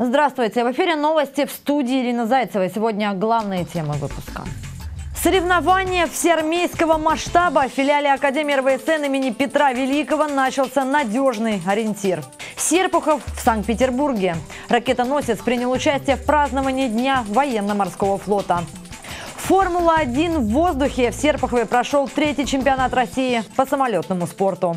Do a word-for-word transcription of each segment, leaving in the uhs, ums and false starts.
Здравствуйте! В эфире новости, в студии Ирина Зайцева. Сегодня главные темы выпуска. Соревнования всеармейского масштаба. В филиале Академии эр вэ эс эн имени Петра Великого начался надежный ориентир. Серпухов в Санкт-Петербурге. Ракетоносец принял участие в праздновании Дня военно-морского флота. Формула один в воздухе. В Серпухове прошел третий чемпионат России по самолетному спорту.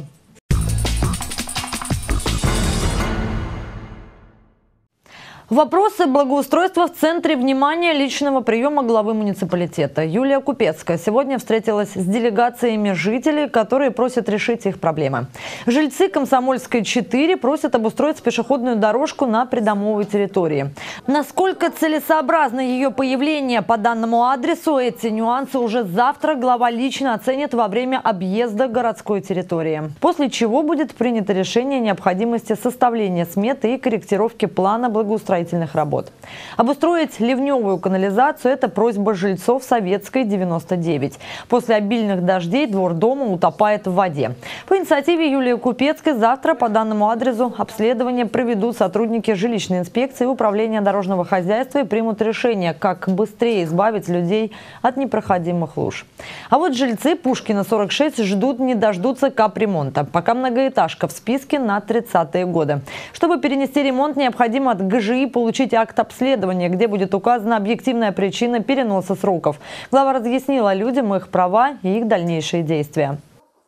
Вопросы благоустройства в центре внимания личного приема главы муниципалитета. Юлия Купецкая сегодня встретилась с делегациями жителей, которые просят решить их проблемы. Жильцы Комсомольской четыре просят обустроить пешеходную дорожку на придомовой территории. Насколько целесообразно ее появление по данному адресу, эти нюансы уже завтра глава лично оценит во время объезда городской территории. После чего будет принято решение о необходимости составления сметы и корректировки плана благоустройства работ. Обустроить ливневую канализацию – это просьба жильцов Советской девяносто девять. После обильных дождей двор дома утопает в воде. По инициативе Юлии Купецкой завтра по данному адресу обследование проведут сотрудники жилищной инспекции и управления дорожного хозяйства и примут решение, как быстрее избавить людей от непроходимых луж. А вот жильцы Пушкина сорок шесть ждут не дождутся капремонта. Пока многоэтажка в списке на тридцатые годы. Чтобы перенести ремонт, необходимо от гэ жэ и получить акт обследования, где будет указана объективная причина переноса сроков. Глава разъяснила людям их права и их дальнейшие действия.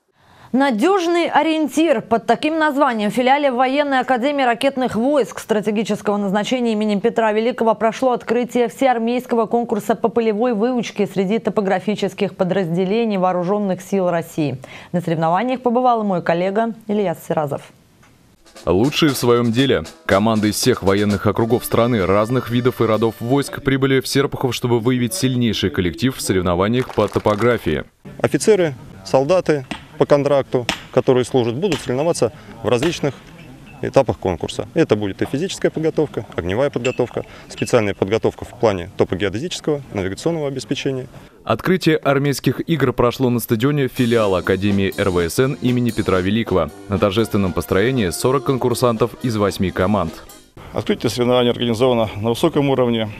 Надежный ориентир. Под таким названием в филиале Военной академии ракетных войск стратегического назначения имени Петра Великого прошло открытие всеармейского конкурса по полевой выучке среди топографических подразделений Вооруженных сил России. На соревнованиях побывал мой коллега Ильяс Сиразов. Лучшие в своем деле. Команды из всех военных округов страны, разных видов и родов войск прибыли в Серпухов, чтобы выявить сильнейший коллектив в соревнованиях по топографии. Офицеры, солдаты по контракту, которые служат, будут соревноваться в различных этапах конкурса. Это будет и физическая подготовка, огневая подготовка, специальная подготовка в плане топогеодезического, навигационного обеспечения. Открытие армейских игр прошло на стадионе филиала Академии эр вэ эс эн имени Петра Великого. На торжественном построении сорок конкурсантов из восьми команд. Открытие соревнований организовано на высоком уровне.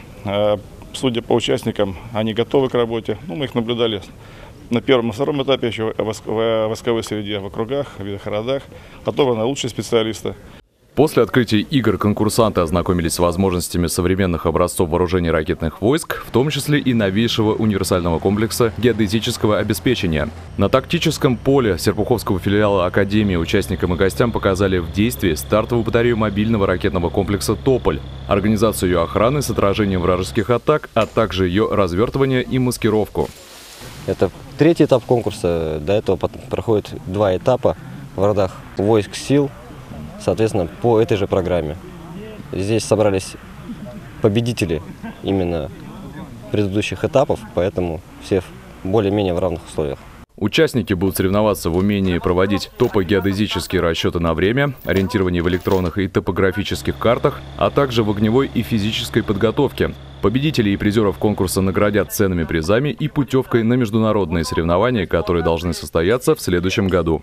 Судя по участникам, они готовы к работе. Ну, мы их наблюдали на первом и втором этапе еще в войсковой среде, в округах, в видах городах. Отобраны лучшие специалисты. После открытия игр конкурсанты ознакомились с возможностями современных образцов вооружений ракетных войск, в том числе и новейшего универсального комплекса геодезического обеспечения. На тактическом поле Серпуховского филиала Академии участникам и гостям показали в действии стартовую батарею мобильного ракетного комплекса «Тополь», организацию ее охраны с отражением вражеских атак, а также ее развертывание и маскировку. Это третий этап конкурса. До этого проходит два этапа в родах войск сил. Соответственно, по этой же программе. Здесь собрались победители именно предыдущих этапов, поэтому все более-менее в равных условиях. Участники будут соревноваться в умении проводить топогеодезические расчеты на время, ориентирование в электронных и топографических картах, а также в огневой и физической подготовке. Победителей и призеров конкурса наградят ценными призами и путевкой на международные соревнования, которые должны состояться в следующем году.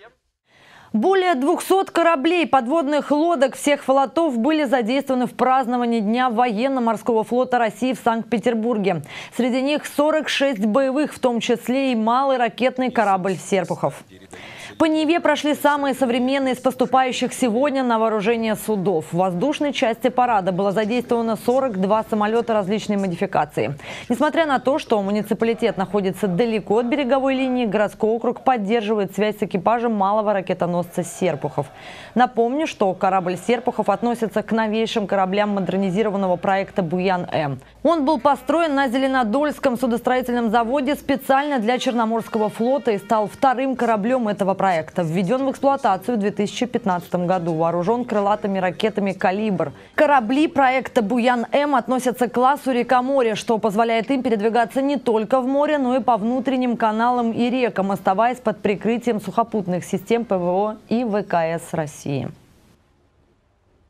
Более двухсот кораблей, подводных лодок всех флотов были задействованы в праздновании Дня военно-морского флота России в Санкт-Петербурге. Среди них сорок шесть боевых, в том числе и малый ракетный корабль «Серпухов». По Неве прошли самые современные из поступающих сегодня на вооружение судов. В воздушной части парада было задействовано сорок два самолета различной модификации. Несмотря на то, что муниципалитет находится далеко от береговой линии, городской округ поддерживает связь с экипажем малого ракетоносца «Серпухов». Напомню, что корабль «Серпухов» относится к новейшим кораблям модернизированного проекта «Буян-М». Он был построен на Зеленодольском судостроительном заводе специально для Черноморского флота и стал вторым кораблем этого проекта. Введен в эксплуатацию в две тысячи пятнадцатом году. Вооружен крылатыми ракетами «Калибр». Корабли проекта «Буян-М» относятся к классу «Река-море», что позволяет им передвигаться не только в море, но и по внутренним каналам и рекам, оставаясь под прикрытием сухопутных систем пэ вэ о и вэ ка эс России.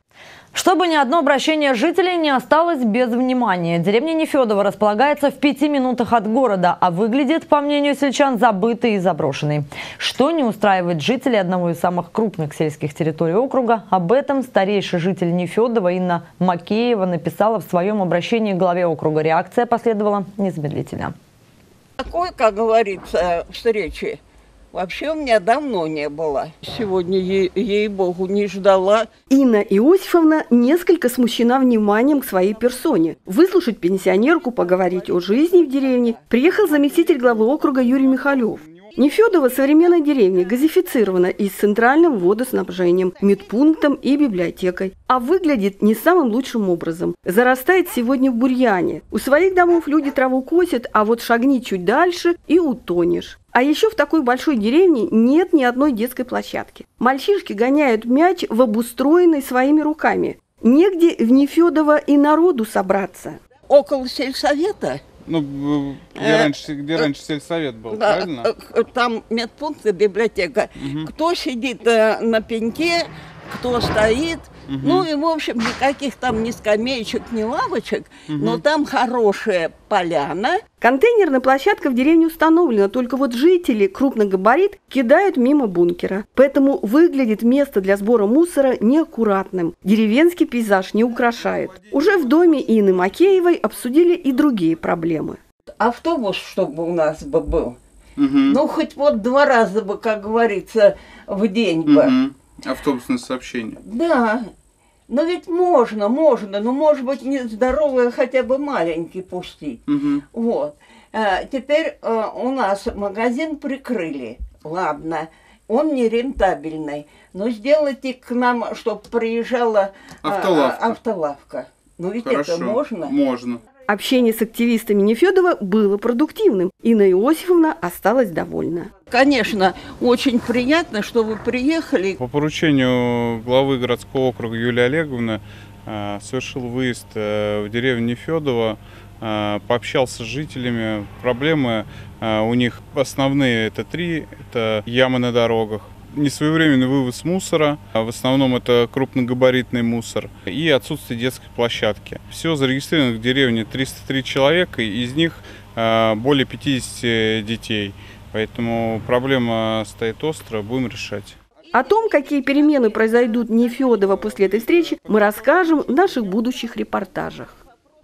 Чтобы ни одно обращение жителей не осталось без внимания. Деревня Нефедово располагается в пяти минутах от города, а выглядит, по мнению сельчан, забытой и заброшенной. Что не устраивает жителей одного из самых крупных сельских территорий округа, об этом старейший житель Нефедова Инна Макеева написала в своем обращении к главе округа. Реакция последовала незамедлительно. Такой, как говорится, встречи вообще у меня давно не было. Сегодня, ей, ей-богу, не ждала. Инна Иосифовна несколько смущена вниманием к своей персоне. Выслушать пенсионерку, поговорить о жизни в деревне приехал заместитель главы округа Юрий Михалев. Нефедово – современная деревня, газифицирована и с центральным водоснабжением, медпунктом и библиотекой. А выглядит не самым лучшим образом. Зарастает сегодня в бурьяне. У своих домов люди траву косят, а вот шагни чуть дальше и утонешь. А еще в такой большой деревне нет ни одной детской площадки. Мальчишки гоняют мяч в обустроенной своими руками. Негде в Нефедово и народу собраться. Около сельсовета. Ну, где, э, раньше, где э, раньше сельсовет был, да, правильно? Там медпункт и библиотека. Угу. Кто сидит э, на пеньке, кто стоит. Угу. Ну и, в общем, никаких там ни скамеечек, ни лавочек, угу. но там хорошая поляна. Контейнерная площадка в деревне установлена, только вот жители крупногабарит кидают мимо бункера. Поэтому выглядит место для сбора мусора неаккуратным. Деревенский пейзаж не украшает. Уже в доме Инны Макеевой обсудили и другие проблемы. Автобус, чтобы у нас бы был. Угу. Ну, хоть вот два раза бы, как говорится, в день бы. Угу. Автобусное сообщение. Да, но ведь можно, можно, но может быть не здоровые, хотя бы маленький пустить. Угу. Вот. А, теперь а, у нас магазин прикрыли, ладно, он не рентабельный, но сделайте к нам, чтобы приезжала автолавка. А, автолавка. Ну ведь Хорошо. Это можно? Можно. Общение с активистами Нефедова было продуктивным. Инна Иосифовна осталась довольна. Конечно, очень приятно, что вы приехали. По поручению главы городского округа Юлии Олеговны э, совершил выезд э, в деревню Нефедово, э, пообщался с жителями. Проблемы э, у них основные это три. Это ямы на дорогах, несвоевременный вывоз мусора, в основном это крупногабаритный мусор, и отсутствие детской площадки. Всего зарегистрировано в деревне триста три человека, из них более пятидесяти детей. Поэтому проблема стоит остро, будем решать. О том, какие перемены произойдут в Нефедово после этой встречи, мы расскажем в наших будущих репортажах.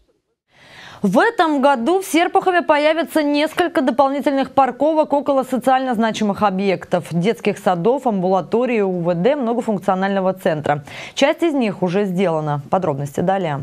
В этом году в Серпухове появится несколько дополнительных парковок около социально значимых объектов – детских садов, амбулатории, УВД, многофункционального центра. Часть из них уже сделана. Подробности далее.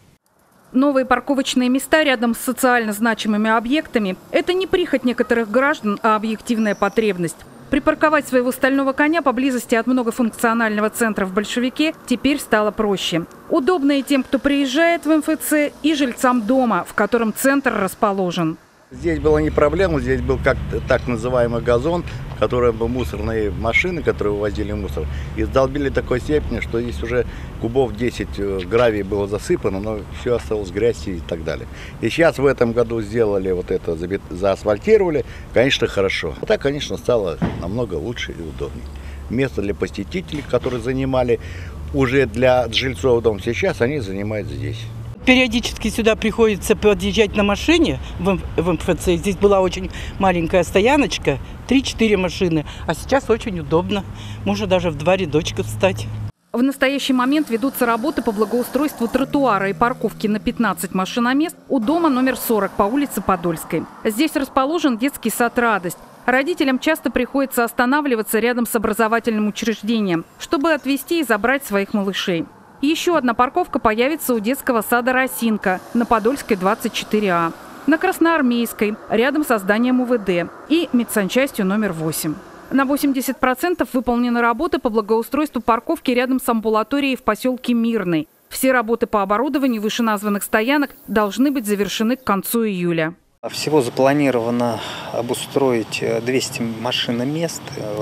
Новые парковочные места рядом с социально значимыми объектами – это не прихоть некоторых граждан, а объективная потребность. Припарковать своего стального коня поблизости от многофункционального центра в Большевике теперь стало проще. Удобно и тем, кто приезжает в эм эф цэ, и жильцам дома, в котором центр расположен. Здесь была не проблема, здесь был как так называемый газон, который был мусорные машины, которые вывозили мусор, и сдолбили такой степени, что здесь уже кубов десять гравий было засыпано, но все осталось грязь и так далее. И сейчас в этом году сделали вот это, заасфальтировали, конечно, хорошо. А так, конечно, стало намного лучше и удобнее. Место для посетителей, которые занимали уже для жильцов дома, сейчас они занимают здесь. Периодически сюда приходится подъезжать на машине в эм эф цэ. Здесь была очень маленькая стояночка, три-четыре машины. А сейчас очень удобно. Можно даже в два рядочка встать. В настоящий момент ведутся работы по благоустройству тротуара и парковки на пятнадцать машиномест у дома номер сорок по улице Подольской. Здесь расположен детский сад «Радость». Родителям часто приходится останавливаться рядом с образовательным учреждением, чтобы отвезти и забрать своих малышей. Еще одна парковка появится у детского сада «Росинка» на Подольской двадцать четыре а, на Красноармейской, рядом со зданием УВД, и медсанчастью номер восемь. На восемьдесят процентов выполнены работы по благоустройству парковки рядом с амбулаторией в поселке Мирный. Все работы по оборудованию вышеназванных стоянок должны быть завершены к концу июля. Всего запланировано обустроить двести машиномест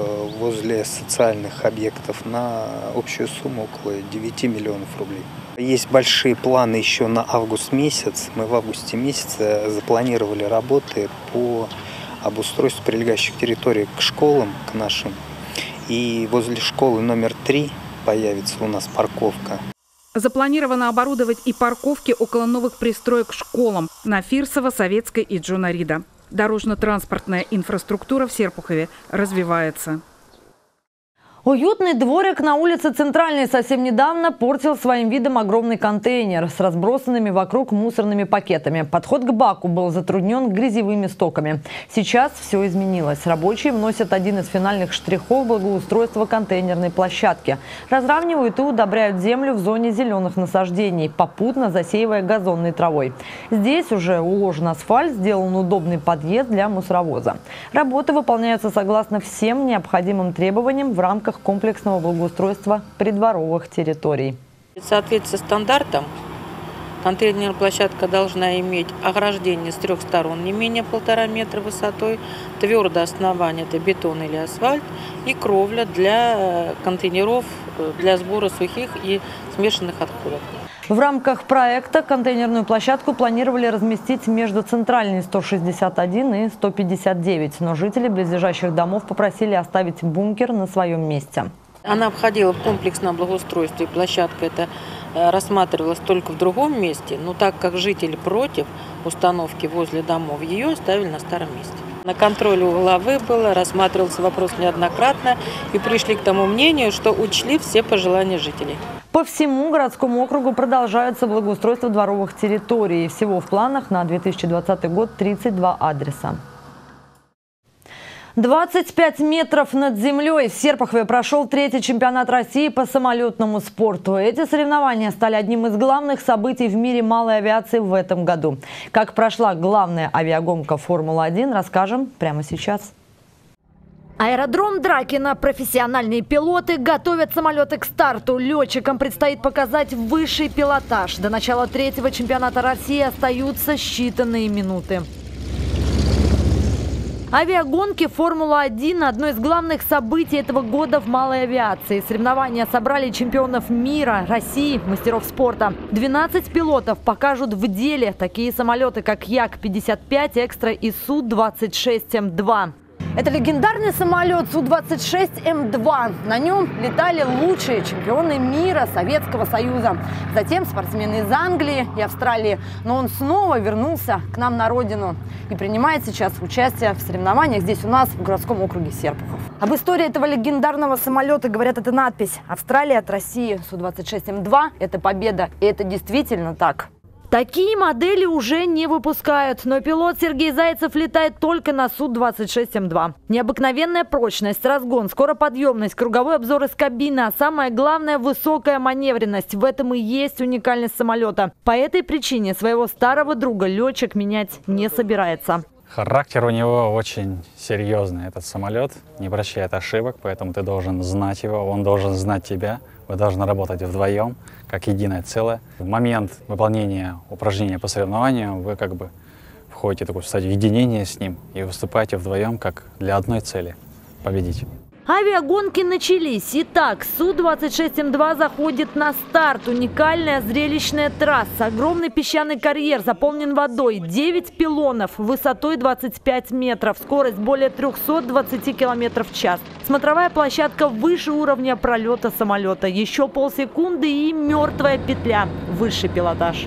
возле социальных объектов на общую сумму около девяти миллионов рублей. Есть большие планы еще на август месяц. Мы в августе месяце запланировали работы по обустройству прилегающих территорий к школам, к нашим. И возле школы номер три появится у нас парковка. Запланировано оборудовать и парковки около новых пристроек к школам на Фирсова, Советской и Джона Рида. Дорожно-транспортная инфраструктура в Серпухове развивается. Уютный дворик на улице Центральной совсем недавно портил своим видом огромный контейнер с разбросанными вокруг мусорными пакетами. Подход к баку был затруднен грязевыми стоками. Сейчас все изменилось. Рабочие вносят один из финальных штрихов благоустройства контейнерной площадки. Разравнивают и удобряют землю в зоне зеленых насаждений, попутно засеивая газонной травой. Здесь уже уложен асфальт, сделан удобный подъезд для мусоровоза. Работы выполняются согласно всем необходимым требованиям в рамках комплексного благоустройства придворовых территорий. В соответствии с стандартом, контейнерная площадка должна иметь ограждение с трех сторон не менее полтора метра высотой, твердое основание – это бетон или асфальт, и кровля для контейнеров для сбора сухих и смешанных отходов. В рамках проекта контейнерную площадку планировали разместить между центральной сто шестьдесят один и сто пятьдесят девять, но жители близлежащих домов попросили оставить бункер на своем месте. Она входила в комплексное благоустройство, и площадка эта рассматривалась только в другом месте, но так как жители против установки возле домов, ее оставили на старом месте. На контроле у главы было, рассматривался вопрос неоднократно и пришли к тому мнению, что учли все пожелания жителей. По всему городскому округу продолжается благоустройство дворовых территорий. Всего в планах на две тысячи двадцатый год тридцать два адреса. двадцать пять метров над землей. В Серпухове прошел третий чемпионат России по самолетному спорту. Эти соревнования стали одним из главных событий в мире малой авиации в этом году. Как прошла главная авиагонка Формулы один, расскажем прямо сейчас. Аэродром Дракина. Профессиональные пилоты готовят самолеты к старту. Летчикам предстоит показать высший пилотаж. До начала третьего чемпионата России остаются считанные минуты. Авиагонки Формула один – одно из главных событий этого года в малой авиации. Соревнования собрали чемпионов мира, России, мастеров спорта. двенадцать пилотов покажут в деле такие самолеты, как Як пятьдесят пять Экстра и Су двадцать шесть М два. Это легендарный самолет Су двадцать шесть М два. На нем летали лучшие чемпионы мира, Советского Союза. Затем спортсмены из Англии и Австралии. Но он снова вернулся к нам на родину и принимает сейчас участие в соревнованиях здесь у нас, в городском округе Серпухов. Об истории этого легендарного самолета говорят эта надпись: «Австралия от России. Су двадцать шесть М два – это победа». И это действительно так. Такие модели уже не выпускают, но пилот Сергей Зайцев летает только на Су двадцать шесть М два. Необыкновенная прочность, разгон, скороподъемность, круговой обзор из кабины, а самое главное – высокая маневренность. В этом и есть уникальность самолета. По этой причине своего старого друга летчик менять не собирается. Характер у него очень серьезный, этот самолет, не прощает ошибок, поэтому ты должен знать его, он должен знать тебя. Вы должны работать вдвоем, как единое целое. В момент выполнения упражнения по соревнованию вы как бы входите в такую стадию единения с ним и выступаете вдвоем как для одной цели – победить. Авиагонки начались. Итак, Су двадцать шесть М два заходит на старт. Уникальная зрелищная трасса. Огромный песчаный карьер заполнен водой. девять пилонов высотой двадцать пять метров. Скорость более трёхсот двадцати километров в час. Смотровая площадка выше уровня пролета самолета. Еще полсекунды и мертвая петля. Высший пилотаж.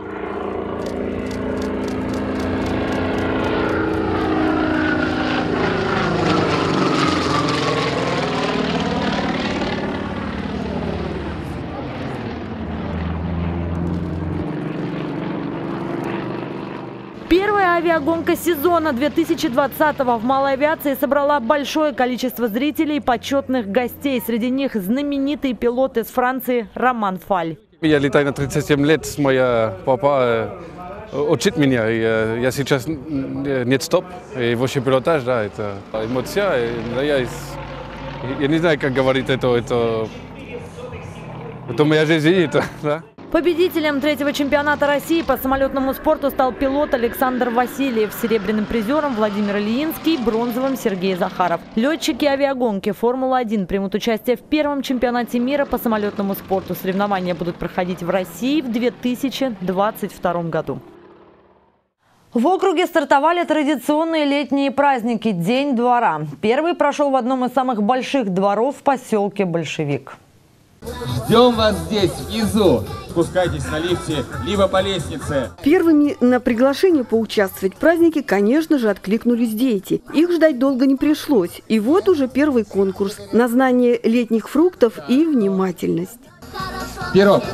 Первая авиагонка сезона две тысячи двадцатого в малой авиации собрала большое количество зрителей и почетных гостей. Среди них знаменитый пилот из Франции Роман Фаль. Я летаю на тридцать семь лет. Мой папа учит меня. И я сейчас нет стоп. И высший пилотаж, да, это эмоция. Я, я не знаю, как говорить это. Это, это моя жизнь. Это, да. Победителем третьего чемпионата России по самолетному спорту стал пилот Александр Васильев. Серебряным призером Владимир Ильинский, бронзовым Сергей Захаров. Летчики авиагонки Формула один примут участие в первом чемпионате мира по самолетному спорту. Соревнования будут проходить в России в две тысячи двадцать втором году. В округе стартовали традиционные летние праздники «День двора». Первый прошел в одном из самых больших дворов в поселке Большевик. Ждем вас здесь, внизу. Спускайтесь на лифте, либо по лестнице. Первыми на приглашение поучаствовать в празднике, конечно же, откликнулись дети. Их ждать долго не пришлось. И вот уже первый конкурс на знание летних фруктов и внимательность. Пирог.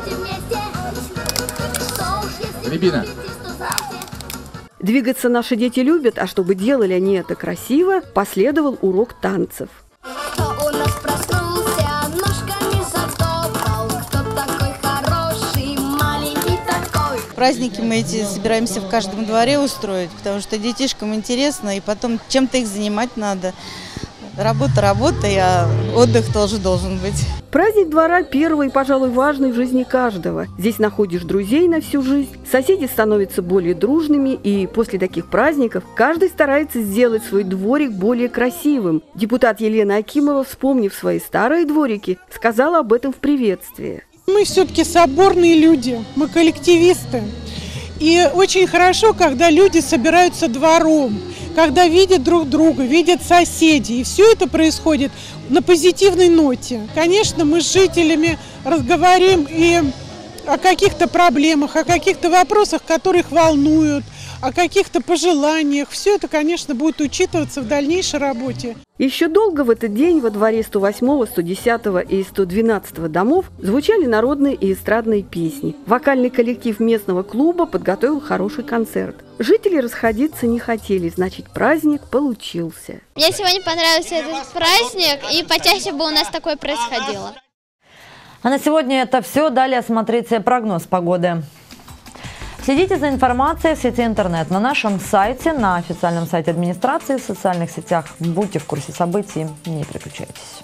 Рябина. Двигаться наши дети любят, а чтобы делали они это красиво, последовал урок танцев. Праздники мы эти собираемся в каждом дворе устроить, потому что детишкам интересно, и потом чем-то их занимать надо. Работа, работа, а отдых тоже должен быть. Праздник двора первый и, пожалуй, важный в жизни каждого. Здесь находишь друзей на всю жизнь, соседи становятся более дружными, и после таких праздников каждый старается сделать свой дворик более красивым. Депутат Елена Акимова, вспомнив свои старые дворики, сказала об этом в приветствии. Мы все-таки соборные люди, мы коллективисты. И очень хорошо, когда люди собираются двором, когда видят друг друга, видят соседей. И все это происходит на позитивной ноте. Конечно, мы с жителями разговариваем и о каких-то проблемах, о каких-то вопросах, которые их волнуют, о каких-то пожеланиях. Все это, конечно, будет учитываться в дальнейшей работе. Еще долго в этот день во дворе сто восьмого, сто десятого и сто двенадцатого домов звучали народные и эстрадные песни. Вокальный коллектив местного клуба подготовил хороший концерт. Жители расходиться не хотели, значит, праздник получился. Мне сегодня понравился этот праздник, и почаще бы у нас такое происходило. А на сегодня это все. Далее смотрите прогноз погоды. Следите за информацией в сети интернет, на нашем сайте, на официальном сайте администрации, в социальных сетях. Будьте в курсе событий, не переключайтесь.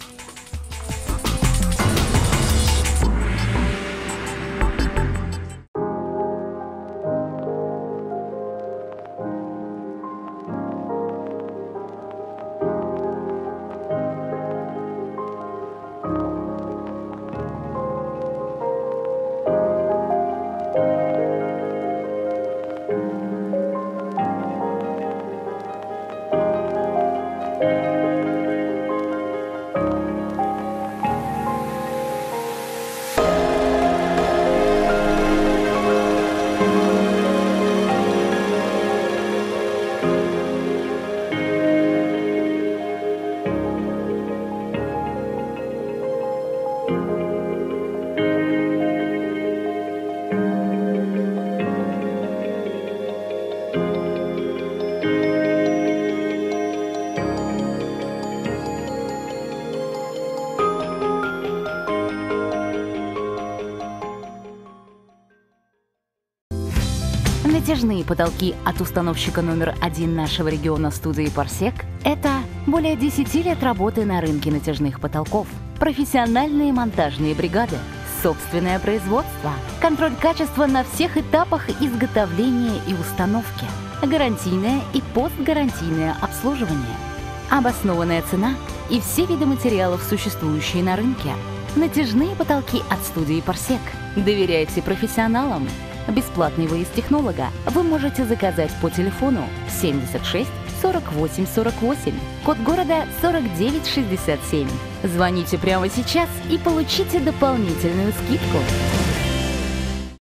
Натяжные потолки от установщика номер один нашего региона студии «Парсек» – это более десяти лет работы на рынке натяжных потолков, профессиональные монтажные бригады, собственное производство, контроль качества на всех этапах изготовления и установки, гарантийное и постгарантийное обслуживание, обоснованная цена и все виды материалов, существующие на рынке. Натяжные потолки от студии «Парсек». Доверяйте профессионалам. Бесплатный выезд технолога вы можете заказать по телефону семьдесят шесть сорок восемь сорок восемь, код города сорок девять шестьдесят семь. Звоните прямо сейчас и получите дополнительную скидку.